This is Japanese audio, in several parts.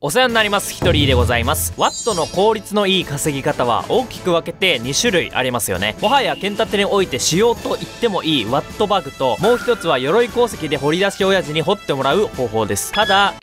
お世話になります。ヒトリーでございます。ワットの効率のいい稼ぎ方は大きく分けて2種類ありますよね。もはや剣立てにおいて使用と言ってもいいワットバグと、もう一つは鎧鉱石で掘り出し親父に掘ってもらう方法です。ただ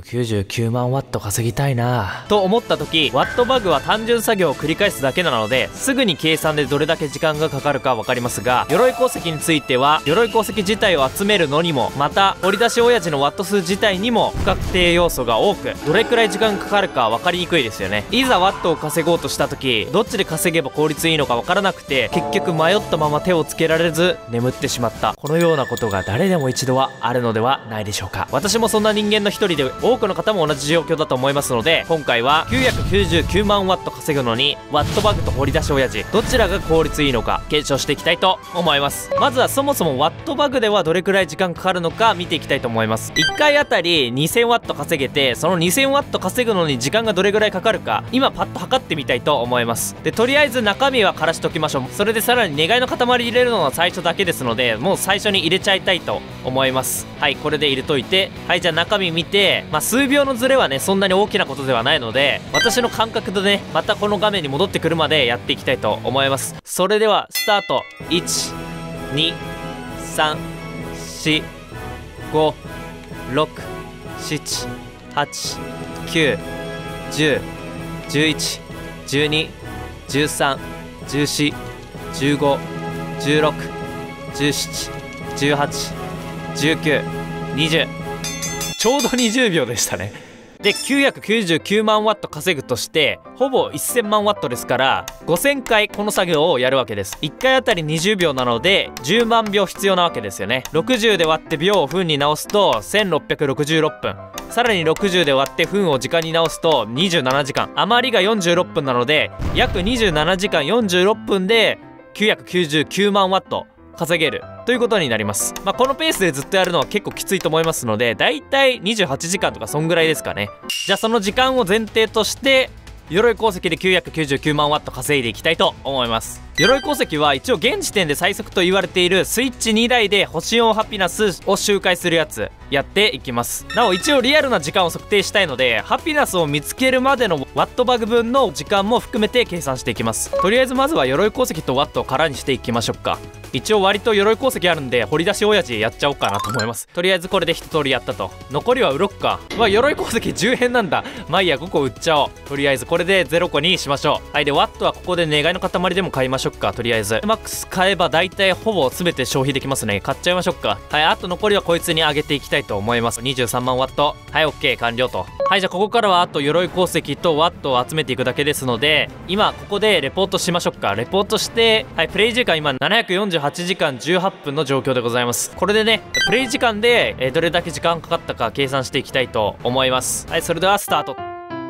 999万ワット稼ぎたいなと思った時、ワットバグは単純作業を繰り返すだけなので、すぐに計算でどれだけ時間がかかるか分かりますが、鎧鉱石については鎧鉱石自体を集めるのにも、また掘り出し親父のワット数自体にも不確定要素が多く、どれくらい時間かかるか分かりにくいですよね。いざワットを稼ごうとした時、どっちで稼げば効率いいのか分からなくて、結局迷ったまま手をつけられず眠ってしまった。このようなことが誰でも一度はあるのではないでしょうか。私もそんな人間の一人で、多くの方も同じ状況だと思いますので、今回は999万ワット稼ぐのにワットバグと掘り出し親父、どちらが効率いいのか検証していきたいと思います。まずはそもそもワットバグではどれくらい時間かかるのか見ていきたいと思います。1回あたり2000ワット稼げて、その2000ワット稼ぐのに時間がどれぐらいかかるか今パッと測ってみたいと思います。で、とりあえず中身は枯らしときましょう。それでさらに願いの塊入れるのは最初だけですので、もう最初に入れちゃいたいと思います。はい、これで入れといて、はい、じゃあ中身見て、数秒のズレはねそんなに大きなことではないので、私の感覚でねまたこの画面に戻ってくるまでやっていきたいと思います。それではスタート。1、2、3、4、5、6、7、8、9、10、11、12、13、14、15、16、17、18、19、20。ちょうど20秒でしたね。で、999万ワット稼ぐとして、ほぼ1000万ワットですから、5000回この作業をやるわけです。1回あたり20秒なので、10万秒必要なわけですよね。60で割って秒を分に直すと、1666分。さらに60で割って分を時間に直すと、27時間。余りが46分なので、約27時間46分で、999万ワット。稼げるということになります。このペースでずっとやるのは結構きついと思いますので、だいたい28時間とかそんぐらいですかね。じゃあその時間を前提として鎧鉱石で999万ワット稼いでいきたいと思います。鎧鉱石は一応現時点で最速と言われているスイッチ2台で星4ハピナスを周回するやつやっていきます。なお一応リアルな時間を測定したいので、ハピナスを見つけるまでのワットバグ分の時間も含めて計算していきます。とりあえずまずは鎧鉱石とワットを空にしていきましょうか。一応割と鎧鉱石あるんで掘り出し親父やっちゃおうかなと思います。とりあえずこれで一通りやったと。残りは売ろっか。鎧鉱石10変なんだ。いいや、5個売っちゃおう。とりあえずこれで0個にしましょう。はい、でワットはここで願いの塊でも買いましょうか。とりあえずマックス買えば大体ほぼ全て消費できますね。買っちゃいましょうか。はい、あと残りはこいつに上げていきたいと思います。23万ワット。はい、 OK 完了と。はい、じゃあここからはあと鎧鉱石とワットを集めていくだけですので、今ここでレポートしましょうか。レポートして、はい、プレイ時間今748時間18分の状況でございます。これでねプレイ時間で、どれだけ時間かかったか計算していきたいと思います。はい、それではスタート。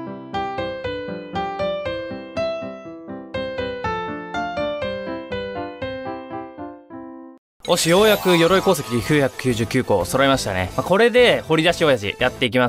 よし、ようやく鎧鉱石999個揃いましたね。これで掘り出し親父やっていきます。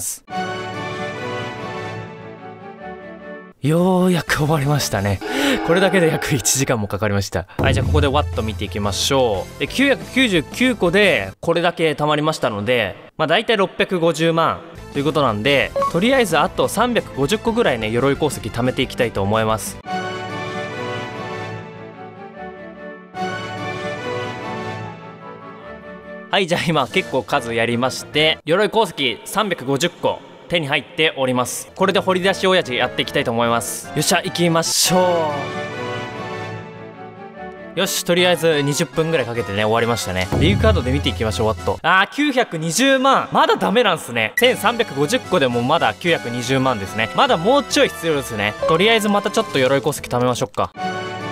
ようやく終わりましたね。これだけで約1時間もかかりました。はい、じゃあここでワット見ていきましょう。で、999個でこれだけ貯まりましたので、大体650万ということなんで、とりあえずあと350個ぐらいね、鎧鉱石貯めていきたいと思います。はい、じゃあ今結構数やりまして、鎧鉱石350個手に入っております。これで掘り出し親父やっていきたいと思います。よっしゃ、行きましょう。よし、とりあえず20分ぐらいかけてね終わりましたね。リーグカードで見ていきましょう。ワット920万。まだダメなんすね。1350個でもまだ920万ですね。まだもうちょい必要ですね。とりあえずまたちょっと鎧鉱石貯めましょうか。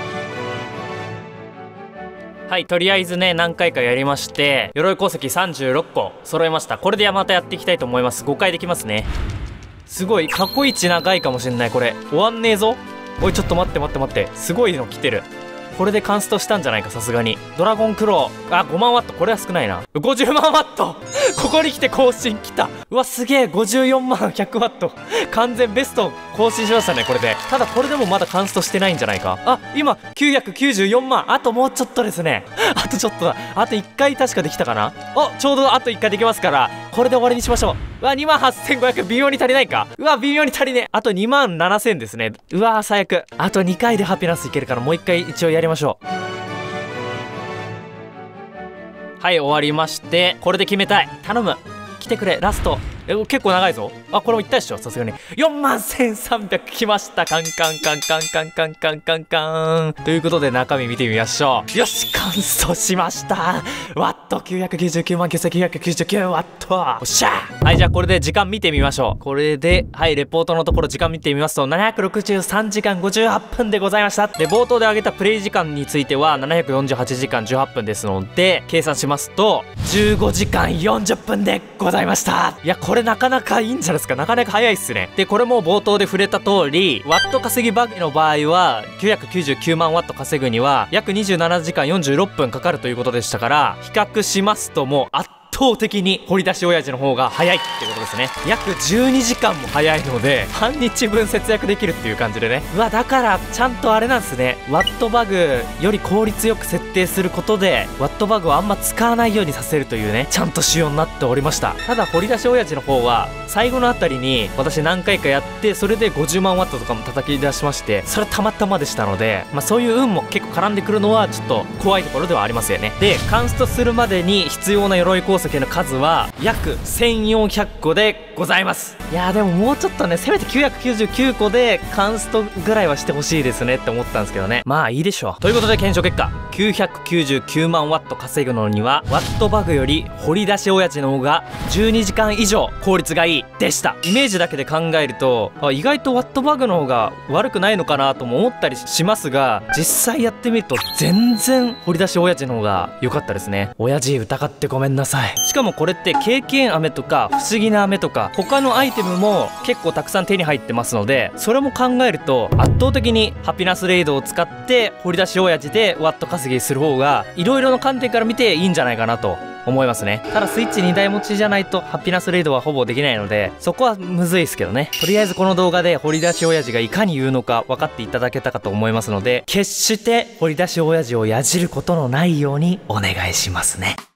はい、とりあえずね何回かやりまして、鎧鉱石36個揃えました。これでまたやっていきたいと思います。5回できますね。すごい過去一長いかもしんない。これ終わんねえぞ。おい、ちょっと待って待って待って、すごいの来てる。これでカンストしたんじゃないか、さすがに。ドラゴンクロー5万ワット。これは少ないな。50万ワットここに来て更新来た。うわ、すげえ。54万100ワット。完全ベスト更新しましたね、これで。ただこれでもまだカンストしてないんじゃないか。今994万。あともうちょっとですね。あとちょっとだ。あと1回確かできたかな。ちょうどあと1回できますから、 これで終わりにしましょう。うわ、28,500微妙に足りないか。うわ、微妙に足りねえ。あと27,000ですね。うわー、最悪。あと2回でハピナスいけるからもう1回一応やりましょう。はい、終わりまして、これで決めたい。頼む。来てくれ、ラスト。結構長いぞ。あ、これもいったでしょ、さすがに。41,300来ました。カンカンカンカンカンカンカンカンカン。ということで中身見てみましょう。よし、完走しました。ワット999万9999ワット。おっしゃー。はい、じゃあこれで時間見てみましょう。これで、はい、レポートのところ時間見てみますと、763時間58分でございました。で、冒頭で挙げたプレイ時間については、748時間18分ですので、計算しますと、15時間40分でございました。いや、これなかなかいいんじゃないですか。なかなか早いっすね。で、これも冒頭で触れた通り、ワット稼ぎバグの場合は、999万ワット稼ぐには、約27時間46分かかるということでしたから、比較しますともう圧倒的に掘り出し親父の方が早いってことですね。約12時間も早いので、半日分節約できるっていう感じでね。うわ、だからちゃんとあれなんですね。ワットバグより効率よく設定することで、ワットバグをあんま使わないようにさせるというね、ちゃんと仕様になっておりました。ただ掘り出し親父の方は最後のあたりに私何回かやって、それで50万ワットとかも叩き出しまして、それたまたまでしたので、そういう運も結構絡んでくるのはちょっと怖いところではありますよね。で、カンストするまでに必要な鎧鉱石の数は約1400個でございます。いやー、でももうちょっとね、せめて999個でカンストぐらいはしてほしいですねって思ったんですけどね。まあいいでしょう。ということで検証結果、999万ワット稼ぐのにはワットバグより掘り出し親父の方が12時間以上効率がいいでした。イメージだけで考えると、意外とワットバグの方が悪くないのかなとも思ったりしますが、実際やってみると全然掘り出し親父の方が良かったですね。親父疑ってごめんなさい。しかもこれって経験飴とか不思議な飴とか他のアイテムも結構たくさん手に入ってますので、それも考えると圧倒的にハピナスレイドを使って掘り出し親父でワット稼ぎする方がいろいろな観点から見ていいんじゃないかなと思いますね。ただスイッチ2台持ちじゃないとハピナスレイドはほぼできないので、そこはむずいですけどね。とりあえずこの動画で掘り出し親父がいかに言うのか分かっていただけたかと思いますので、決して掘り出し親父をやじることのないようにお願いしますね。